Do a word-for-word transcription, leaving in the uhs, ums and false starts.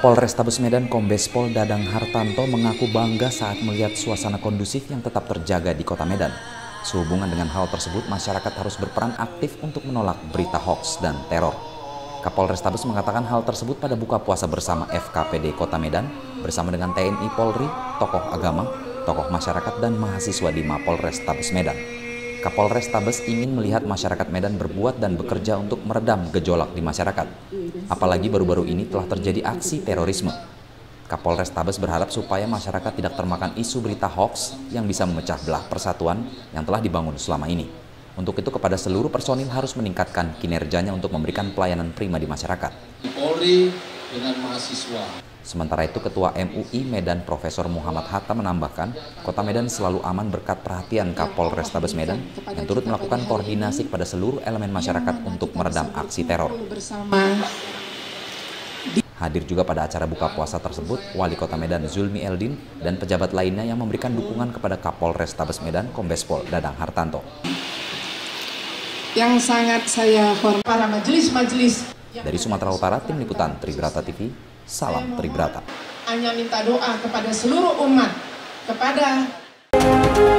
Kapolrestabes Medan Kombes Pol Dadang Hartanto mengaku bangga saat melihat suasana kondusif yang tetap terjaga di Kota Medan. Sehubungan dengan hal tersebut, masyarakat harus berperan aktif untuk menolak berita hoaks dan teror. Kapolrestabes mengatakan hal tersebut pada buka puasa bersama F K P D Kota Medan bersama dengan T N I Polri, tokoh agama, tokoh masyarakat dan mahasiswa di Mapolrestabes Medan. Kapolrestabes ingin melihat masyarakat Medan berbuat dan bekerja untuk meredam gejolak di masyarakat. Apalagi baru-baru ini telah terjadi aksi terorisme. Kapolrestabes berharap supaya masyarakat tidak termakan isu berita hoaks yang bisa memecah belah persatuan yang telah dibangun selama ini. Untuk itu kepada seluruh personil harus meningkatkan kinerjanya untuk memberikan pelayanan prima di masyarakat. Polri dengan mahasiswa. Sementara itu Ketua M U I Medan Profesor Muhammad Hatta menambahkan, Kota Medan selalu aman berkat perhatian Kapolrestabes Medan yang turut melakukan koordinasi kepada seluruh elemen masyarakat untuk meredam aksi teror. Hadir juga pada acara buka puasa tersebut Wali Kota Medan Zulmi Eldin dan pejabat lainnya yang memberikan dukungan kepada Kapolrestabes Medan Kombes Pol Dadang Hartanto. Yang sangat saya hormati para majelis-majelis. Dari Sumatera Utara, Tim Liputan Tribrata T V, salam Tribrata. Hanya minta doa kepada seluruh umat, kepada